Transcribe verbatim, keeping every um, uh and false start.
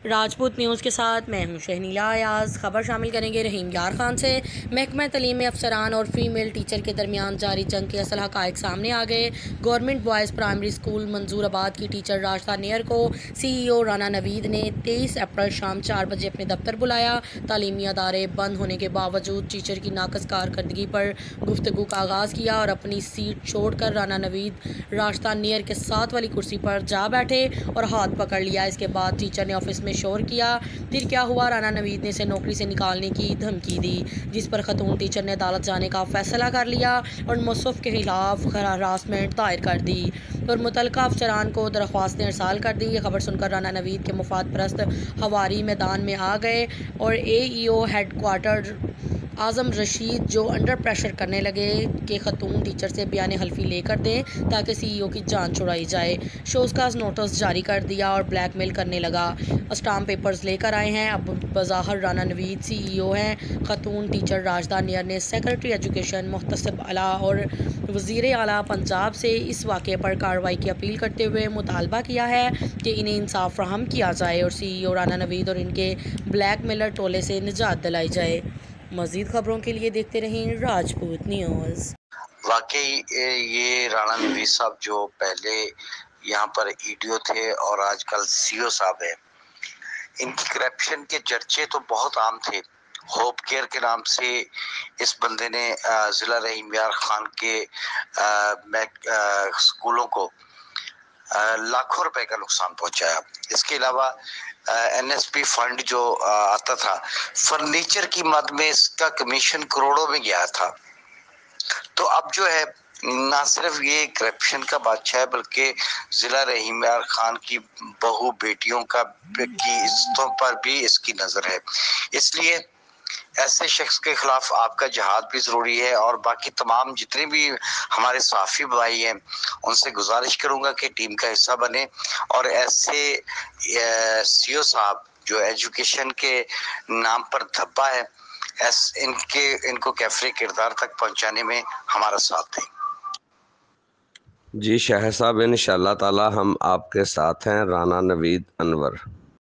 Rajput news کے ساتھ میں ہوں شہنیلا ایاز۔ خبر شامل کریں گے رحیم یار خان سے۔ محکمہ تعلیم افسران اور فیمیل ٹیچر کے درمیان جاری جنگ کے اصل حقائق سامنے آ گئے۔ Government boys primary school Manzoorabad کی ٹیچر راشدہ نیئر کو سی ای او رانا نوید نے تیئیس اپریل شام چار بجے اپنے دفتر بلایا۔ تعلیمی ادارے بند ہونے کے باوجود ٹیچر کی ناقص کارکردگی پر گفتگو کا آغاز کیا اور اپنی سیٹ چھوڑ کر رانا نوید راشدہ نیئر کے ساتھ والی کرسی پر جا بیٹھے اور ہاتھ پکڑ لیا۔ اس کے بعد ٹیچر نے آفس میں شور کیا۔ پھر کیا ہوا، رانا نوید نے اسے نوکری سے نکالنے کی دھمکی دی، جس پر خاتون ٹیچر نے عدالت جانے کا فیصلہ کر لیا اور موصوف کے خلاف ہراسمنٹ دائر کر دی اور متعلقہ افسران کو درخواستیں ارسال کر دی۔ یہ خبر سن کر رانا نوید کے مفاد پرست ہواری میدان میں آ گئے اور A E O headquarter Azam Rashid جو انڈر پریشر کرنے لگے کہ خاتون ٹیچر سے بیان حلفی لے کر دیں تاکہ سی ای او کی جان چھڑائی جائے۔ شوز کاز نوٹس جاری کر دیا اور بلیک میل کرنے لگا۔ اسٹامپ پیپرز لے کر آئے ہیں۔ اب بظاہر رانا نوید سی ای او ہیں۔ خاتون ٹیچر راشدہ نیئر نے سیکرٹری ایجوکیشن محتسب اعلیٰ اور وزیر اعلیٰ پنجاب سے اس واقعے پر کارروائی کی اپیل کرتے ہوئے مطالبہ کیا ہے کہ انہیں انصاف فراہم کیا جائے اور سی ای او رانا نوید اور ان کے بلیک میلر ٹولے سے نجات دلائی جائے۔ مزید خبروں کے لیے دیکھتے رہیں راجپوت نیوز۔ واقعی یہ رانا نوید صاحب جو پہلے یہاں پر ای ڈی او تھے اور آج کل سی او صاحب ہیں، ان کی کرپشن کے چرچے تو بہت عام تھے۔ ہوپ کیئر کے نام سے اس بندے نے ضلع رحیم یار خان کے اسکولوں کو لاکھوں روپے کا نقصان پہنچایا۔ اس کے علاوہ این ایس پی فنڈ جو آتا تھا، فرنیچر کی مد میں اس کا کمیشن کروڑوں میں گیا تھا۔ تو اب جو ہے نہ صرف یہ کرپشن کا بادشاہ ہے بلکہ ضلع رحیم یار خان کی بہو بیٹیوں کا کی عزتوں پر بھی اس کی نظر ہے۔ اس لیے ایسے شخص کے خلاف آپ کا جہاد بھی ضروری ہے، اور باقی تمام جتنے بھی ہمارے صحافی بھائی ہیں ان سے گزارش کروں گا کہ ٹیم کا حصہ بنے اور ایسے سی او صاحب جو ایجوکیشن کے نام پر دھبا ہے، ایس ان کے ان کو کیفری کردار تک پہنچانے میں ہمارا ساتھ دیں۔ جی شاہد صاحب، انشاءاللہ تعالی ہم آپ کے ساتھ ہیں۔ رانا نوید انور۔